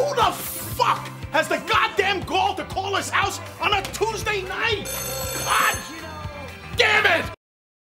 Who the fuck has the goddamn gall to call his house on a Tuesday night?